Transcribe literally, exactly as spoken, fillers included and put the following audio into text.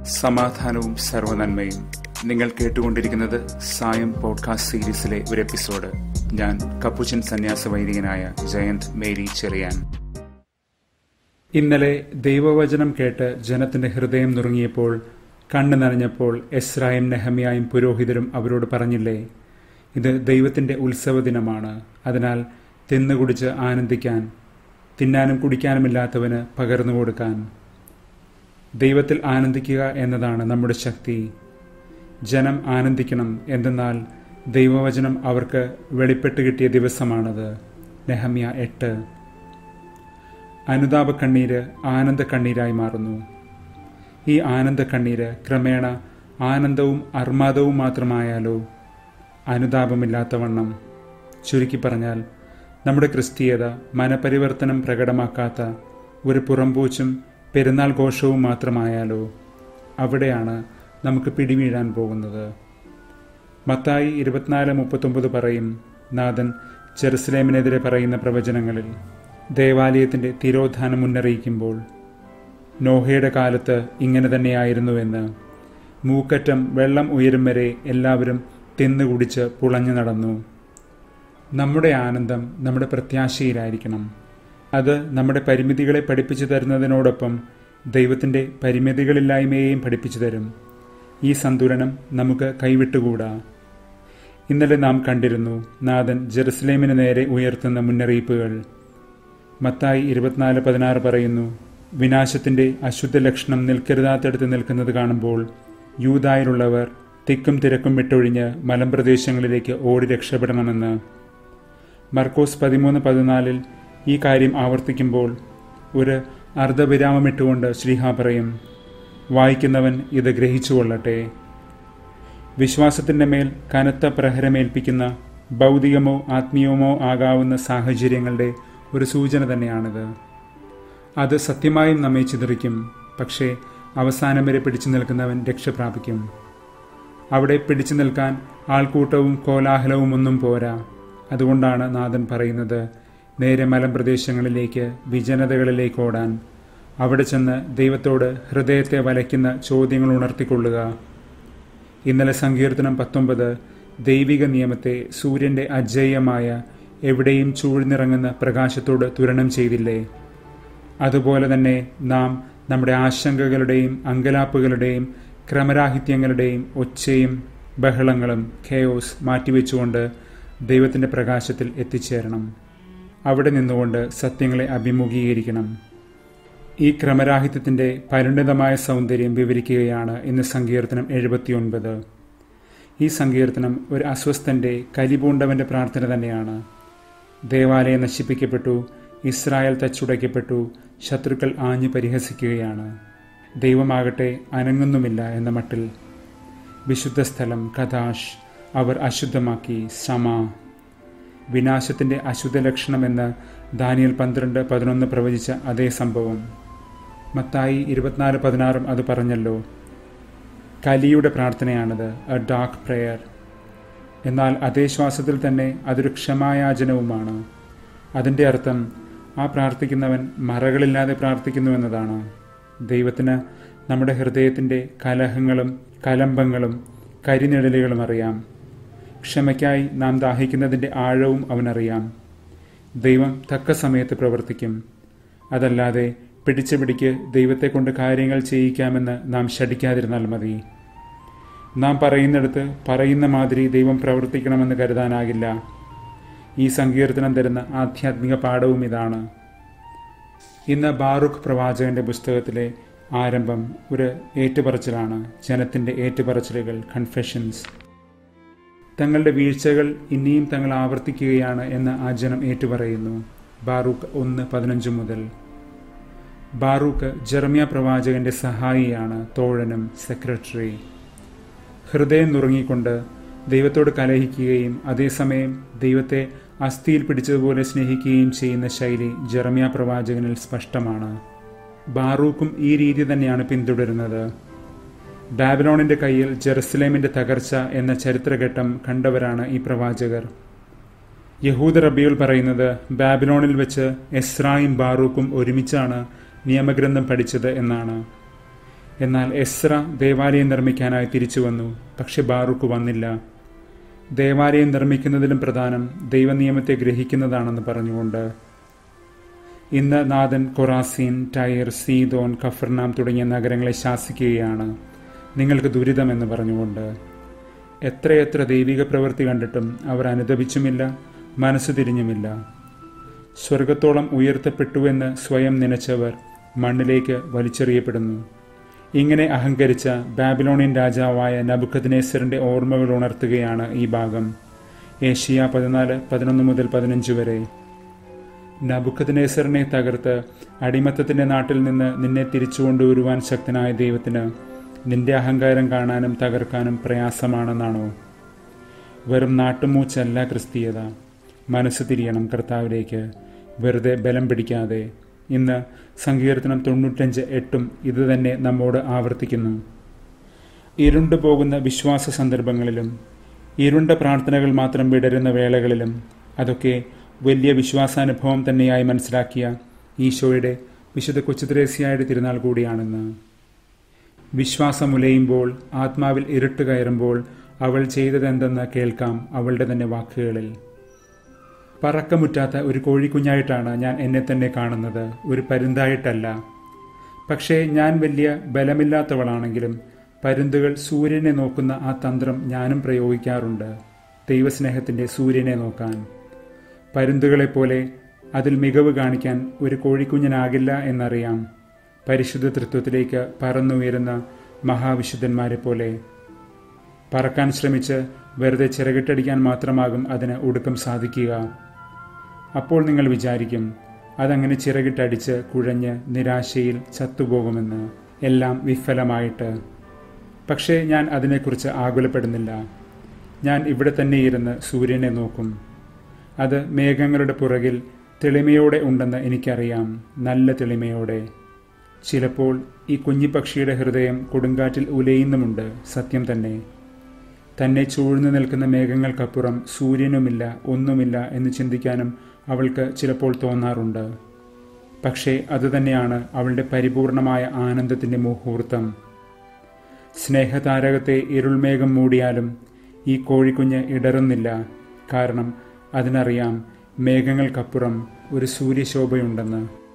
സമാധാനവും സർവ്വനന്മയും. നിങ്ങൾ കേട്ടുകൊണ്ടിരിക്കുന്നത് സായം പോഡ്കാസ്റ്റ് സീരീസിലെ ഒരു എപ്പിസോഡ്. ഞാൻ കപ്പുച്ചൻ സന്യാസ വൈദികനായ ജയന്ത് മേരി ചെറിയാൻ. ഇന്നലെ ദൈവവചനം കേട്ട് ജനത്തിന്റെ ഹൃദയം നുറുങ്ങിയപ്പോൾ, കണ്ണു നനഞ്ഞപ്പോൾ എസ്രായും നെഹമ്യായും പുരോഹിതരും അവരോട് പറഞ്ഞില്ലേ, ഇത് ദൈവത്തിന്റെ ഉത്സവ ദിനമാണ്, അതിനാൽ തിന്നുകുടിച്ച് ആനന്ദിക്കാൻ, തിന്നാനും കുടിക്കാനുമില്ലാത്തവന് പകർന്നു കൊടുക്കാൻ. ദൈവത്തിൽ ആനന്ദിക്കുക എന്നതാണ് നമ്മുടെ ശക്തി. ജനം ആനന്ദിക്കണം, എന്തെന്നാൽ ദൈവവചനം അവർക്ക് വെളിപ്പെട്ട് കിട്ടിയ ദിവസമാണത്. നെഹമ്യ എട്ട്. അനുതാപ കണ്ണീര് ആനന്ദ കണ്ണീരായി മാറുന്നു. ഈ ആനന്ദ കണ്ണീര് ക്രമേണ ആനന്ദവും അർമാദവും മാത്രമായാലോ? അനുതാപമില്ലാത്തവണ്ണം. ചുരുക്കി പറഞ്ഞാൽ, നമ്മുടെ ക്രിസ്തീയത മനപരിവർത്തനം പ്രകടമാക്കാത്ത ഒരു പുറംപൂച്ചും പെരുന്നാൾ ഘോഷവും മാത്രമായാലോ? അവിടെയാണ് നമുക്ക് പിടിവീഴാൻ പോകുന്നത്. മത്തായി ഇരുപത്തിനാല് മുപ്പത്തൊമ്പത് പറയും, നാഥൻ ജെറുസലേമിനെതിരെ പറയുന്ന പ്രവചനങ്ങളിൽ ദേവാലയത്തിന്റെ തിരോധാനം മുന്നറിയിക്കുമ്പോൾ, നോഹയുടെ കാലത്ത് ഇങ്ങനെ തന്നെയായിരുന്നുവെന്ന്. മൂക്കറ്റം വെള്ളം ഉയരും വരെ എല്ലാവരും തിന്നുകുടിച്ച് പുളഞ്ഞു നടന്നു. നമ്മുടെ ആനന്ദം നമ്മുടെ പ്രത്യാശയിലായിരിക്കണം. അത് നമ്മുടെ പരിമിതികളെ പഠിപ്പിച്ചു തരുന്നതിനോടൊപ്പം ദൈവത്തിൻ്റെ പരിമിതികളില്ലായ്മയെയും പഠിപ്പിച്ചു തരും. ഈ സന്തുലനം നമുക്ക് കൈവിട്ടുകൂടാ. ഇന്നലെ നാം കണ്ടിരുന്നു നാഥൻ ജെറുസലേമിന് നേരെ ഉയർത്തുന്ന മുന്നറിയിപ്പുകൾ. മത്തായി ഇരുപത്തിനാല് പതിനാറ് പറയുന്നു, വിനാശത്തിന്റെ അശുദ്ധ ലക്ഷണം നിൽക്കരുതാത്തടുത്ത് നിൽക്കുന്നത് കാണുമ്പോൾ യൂദായിലുള്ളവർ തിക്കും തിരക്കും വിട്ടൊഴിഞ്ഞ് മലമ്പ്രദേശങ്ങളിലേക്ക് ഓടി രക്ഷപ്പെടണമെന്ന്. മർക്കോസ് പതിമൂന്ന് പതിനാലിൽ ഈ കാര്യം ആവർത്തിക്കുമ്പോൾ ഒരു അർദ്ധവിരാമമിട്ടുകൊണ്ട് ശ്രീഹ പറയും, വായിക്കുന്നവൻ ഇത് ഗ്രഹിച്ചുകൊള്ളട്ടെ. വിശ്വാസത്തിൻ്റെ മേൽ കനത്ത പ്രഹരമേൽപ്പിക്കുന്ന ഭൗതികമോ ആത്മീയമോ ആകാവുന്ന സാഹചര്യങ്ങളുടെ ഒരു സൂചന തന്നെയാണിത്. അത് സത്യമായും നമ്മെ ചിതറിക്കും, പക്ഷേ അവസാനം വരെ പിടിച്ചു നിൽക്കുന്നവൻ രക്ഷപ്രാപിക്കും. അവിടെ പിടിച്ചു നിൽക്കാൻ ആൾക്കൂട്ടവും കോലാഹലവും ഒന്നും പോരാ. അതുകൊണ്ടാണ് നാഥൻ പറയുന്നത്, നേരെ മലമ്പ്രദേശങ്ങളിലേക്ക്, വിജനതകളിലേക്ക് ഓടാൻ. അവിടെ ചെന്ന് ദൈവത്തോട് ഹൃദയത്തെ വലയ്ക്കുന്ന ചോദ്യങ്ങൾ ഉണർത്തിക്കൊള്ളുക. ഇന്നലെ സങ്കീർത്തനം പത്തൊമ്പത് ദൈവിക നിയമത്തെ സൂര്യന്റെ അജയ്യമായ എവിടെയും ചൂഴ്ന്നിറങ്ങുന്ന പ്രകാശത്തോട് തുരണം ചെയ്തില്ലേ? അതുപോലെ തന്നെ നാം നമ്മുടെ ആശങ്കകളുടെയും അങ്കലാപ്പുകളുടെയും ക്രമരാഹിത്യങ്ങളുടെയും ഒച്ചയും ബഹളങ്ങളും ഖേയോസ് മാറ്റിവെച്ചുകൊണ്ട് ദൈവത്തിൻ്റെ പ്രകാശത്തിൽ എത്തിച്ചേരണം. അവിടെ നിന്നുകൊണ്ട് സത്യങ്ങളെ അഭിമുഖീകരിക്കണം. ഈ ക്രമരാഹിത്യത്തിൻ്റെ പരിണിതമായ സൗന്ദര്യം വിവരിക്കുകയാണ് ഇന്ന് സങ്കീർത്തനം എഴുപത്തിയൊൻപത്. ഈ സങ്കീർത്തനം ഒരു അസ്വസ്ഥൻ്റെ കലിപൂണ്ടവൻ്റെ പ്രാർത്ഥന തന്നെയാണ്. ദേവാലയം നശിപ്പിക്കപ്പെട്ടു, ഇസ്രായേൽ തച്ചുടയ്ക്കപ്പെട്ടു, ശത്രുക്കൾ ആഞ്ഞു പരിഹസിക്കുകയാണ്. ദൈവമാകട്ടെ അനങ്ങുന്നുമില്ല എന്ന മട്ടിൽ. വിശുദ്ധ സ്ഥലം കദാഷ് അവർ അശുദ്ധമാക്കി. സമ വിനാശത്തിന്റെ അശുദ്ധ ലക്ഷണമെന്ന് ദാനിയേൽ പന്ത്രണ്ട് പതിനൊന്ന് പ്രവചിച്ച അതേ സംഭവം. മത്തായി ഇരുപത്തിനാല് പതിനാറും അത് പറഞ്ഞല്ലോ. കലിയുടെ പ്രാർത്ഥനയാണത്, എ ഡാർക്ക് പ്രെയർ. എന്നാൽ അതേ ശ്വാസത്തിൽ തന്നെ അതൊരു ക്ഷമായാചനവുമാണ്. അതിൻ്റെ അർത്ഥം ആ പ്രാർത്ഥിക്കുന്നവൻ മറകളില്ലാതെ പ്രാർത്ഥിക്കുന്നുവെന്നതാണ്. ദൈവത്തിന് നമ്മുടെ ഹൃദയത്തിൻ്റെ കലഹങ്ങളും കലമ്പങ്ങളും കരിനിഴലുകളും അറിയാം. ക്ഷമയ്ക്കായി നാം ദാഹിക്കുന്നതിൻ്റെ ആഴവും അവനറിയാം. ദൈവം തക്ക സമയത്ത് പ്രവർത്തിക്കും. അതല്ലാതെ പിടിച്ചു പിടിക്ക് ദൈവത്തെ കൊണ്ട് കാര്യങ്ങൾ ചെയ്യിക്കാമെന്ന് നാം ശഠിക്കാതിരുന്നാൽ മതി. നാം പറയുന്നിടത്ത് പറയുന്ന മാതിരി ദൈവം പ്രവർത്തിക്കണമെന്ന് കരുതാനാകില്ല. ഈ സങ്കീർത്തനം തരുന്ന ആധ്യാത്മിക പാഠവും ഇതാണ്. ഇന്ന് ബാറുഖ് പ്രവാചകന്റെ പുസ്തകത്തിലെ ആരംഭം ഒരു ഏറ്റുപറച്ചിലാണ്. ജനത്തിൻ്റെ ഏറ്റുപറച്ചിലുകൾ, കൺഫെഷൻസ്. തങ്ങളുടെ വീഴ്ചകൾ ഇനിയും തങ്ങൾ ആവർത്തിക്കുകയാണ് എന്ന് ആ ജനം ഏറ്റുപറയുന്നു. ബാറൂക്ക് ഒന്ന് പതിനഞ്ച് മുതൽ. ബാറൂക്ക് ജെറമ്യ പ്രവാചകന്റെ സഹായിയാണ്, തോഴനും സെക്രട്ടറി. ഹൃദയം നുറുങ്ങിക്കൊണ്ട് ദൈവത്തോട് കലഹിക്കുകയും അതേസമയം ദൈവത്തെ അസ്ഥിയിൽ പിടിച്ചതുപോലെ സ്നേഹിക്കുകയും ചെയ്യുന്ന ശൈലി ജെറമ്യ പ്രവാചകനിൽ സ്പഷ്ടമാണ്. ബാറൂക്കും ഈ രീതി തന്നെയാണ് പിന്തുടരുന്നത്. ബാബിലോണിന്റെ കയ്യിൽ ജെറുസലേമിന്റെ തകർച്ച എന്ന ചരിത്രഘട്ടം കണ്ടവരാണ് ഈ പ്രവാചകർ. യഹൂദ റബിയുൽ പറയുന്നത് ബാബിലോണിൽ വെച്ച് എസ്രായും ബാറൂക്കും ഒരുമിച്ചാണ് നിയമഗ്രന്ഥം പഠിച്ചത് എന്നാണ്. എന്നാൽ എസ്ര ദേവാലയം നിർമ്മിക്കാനായി തിരിച്ചു വന്നു. പക്ഷെ ബാറൂക്ക് വന്നില്ല. ദേവാലയം നിർമ്മിക്കുന്നതിലും പ്രധാനം ദൈവനിയമത്തെ ഗ്രഹിക്കുന്നതാണെന്ന് പറഞ്ഞുകൊണ്ട്. ഇന്ന് നാഥൻ കൊറാസീൻ, ടൈർ, സീദോൻ, കഫർനാം തുടങ്ങിയ നഗരങ്ങളെ ശാസിക്കുകയാണ്, നിങ്ങൾക്ക് ദുരിതമെന്ന് പറഞ്ഞുകൊണ്ട്. എത്രയെത്ര ദൈവിക പ്രവൃത്തി കണ്ടിട്ടും അവർ അനുദപിച്ചുമില്ല, മനസ്സു തിരിഞ്ഞുമില്ല. സ്വർഗത്തോളം ഉയർത്തപ്പെട്ടുവെന്ന് സ്വയം നനച്ചവർ മണ്ണിലേക്ക് വലിച്ചെറിയപ്പെടുന്നു. ഇങ്ങനെ അഹങ്കരിച്ച ബാബിലോണിയൻ രാജാവായ നബുക്കദ്നേസറിന്റെ ഓർമ്മകൾ ഉണർത്തുകയാണ് ഈ ഭാഗം. ഏഷ്യ പതിനാല് പതിനൊന്ന് മുതൽ പതിനഞ്ച് വരെ. നബുക്കദ്നേസറിനെ തകർത്ത് അടിമത്തത്തിന്റെ നാട്ടിൽ നിന്ന് നിന്നെ തിരിച്ചു കൊണ്ടുവരുവാൻ ശക്തനായ ദൈവത്തിന് നിന്റെ അഹങ്കാരം കാണാനും തകർക്കാനും പ്രയാസമാണെന്നാണോ? വെറും നാട്ടുമൂച്ചല്ല ക്രിസ്തീയത. മനസ്സ് തിരിയണം കർത്താവിലേക്ക്, വെറുതെ ബലം പിടിക്കാതെ. ഇന്ന് സങ്കീർത്തനം തൊണ്ണൂറ്റഞ്ച് എട്ടും ഇതുതന്നെ നമ്മോട് ആവർത്തിക്കുന്നു. ഇരുണ്ടു പോകുന്ന വിശ്വാസ സന്ദർഭങ്ങളിലും ഇരുണ്ട പ്രാർത്ഥനകൾ മാത്രം വിടരുന്ന വേളകളിലും അതൊക്കെ വലിയ വിശ്വാസാനുഭവം തന്നെയായി മനസ്സിലാക്കിയ ഈശോയുടെ വിശുദ്ധ കൊച്ചുത്രേസ്യയുടെ തിരുനാൾ കൂടിയാണെന്ന്. വിശ്വാസം ഉലയുമ്പോൾ, ആത്മാവിൽ ഇരുട്ട് കയറുമ്പോൾ അവൾ ചെയ്തതെന്തെന്ന് കേൾക്കാം അവളുടെ തന്നെ വാക്കുകളിൽ. പറക്കമുറ്റാത്ത ഒരു കോഴിക്കുഞ്ഞായിട്ടാണ് ഞാൻ എന്നെ തന്നെ കാണുന്നത്, ഒരു പരുന്തായിട്ടല്ല. പക്ഷേ ഞാൻ വലിയ ബലമില്ലാത്തവളാണെങ്കിലും പരുന്തുകൾ സൂര്യനെ നോക്കുന്ന ആ തന്ത്രം ഞാനും പ്രയോഗിക്കാറുണ്ട്, ദൈവസ്നേഹത്തിൻ്റെ സൂര്യനെ നോക്കാൻ. പരുന്തുകളെപ്പോലെ അതിൽ മികവ് കാണിക്കാൻ ഒരു കോഴിക്കുഞ്ഞനാകില്ല എന്നറിയാം. പരിശുദ്ധ തൃത്വത്തിലേക്ക് പറന്നുയരുന്ന മഹാവിശുദ്ധന്മാരെ പോലെ പറക്കാൻ ശ്രമിച്ച് വെറുതെ ചിറകിട്ടടിക്കാൻ മാത്രമാകും അതിന് ഒടുക്കം സാധിക്കുക. അപ്പോൾ നിങ്ങൾ വിചാരിക്കും അതങ്ങനെ ചിറകിട്ടടിച്ച് കുഴഞ്ഞ് നിരാശയിൽ ചത്തുപോകുമെന്ന്, എല്ലാം വിഫലമായിട്ട്. പക്ഷേ ഞാൻ അതിനെക്കുറിച്ച് ആകുലപ്പെടുന്നില്ല. ഞാൻ ഇവിടെ തന്നെ ഇരുന്ന് സൂര്യനെ നോക്കും. അത് മേഘങ്ങളുടെ പുറകിൽ തെളിമയോടെ ഉണ്ടെന്ന് എനിക്കറിയാം, നല്ല തെളിമയോടെ. ചിലപ്പോൾ ഈ കുഞ്ഞിപ്പക്ഷിയുടെ ഹൃദയം കൊടുങ്കാറ്റിൽ ഉലയുന്നുമുണ്ട്, സത്യം തന്നെ. തന്നെ ചൂഴ്ന്നു നിൽക്കുന്ന മേഘങ്ങൾക്കപ്പുറം സൂര്യനുമില്ല, ഒന്നുമില്ല എന്ന് ചിന്തിക്കാനും അവൾക്ക് ചിലപ്പോൾ തോന്നാറുണ്ട്. പക്ഷേ അതുതന്നെയാണ് അവളുടെ പരിപൂർണമായ ആനന്ദത്തിൻ്റെ മുഹൂർത്തം. സ്നേഹതാരകത്തെ ഇരുൾമേഘം മൂടിയാലും ഈ കോഴിക്കുഞ്ഞ് ഇടറുന്നില്ല. കാരണം അതിനറിയാം മേഘങ്ങൾക്കപ്പുറം ഒരു സൂര്യശോഭയുണ്ടെന്ന്.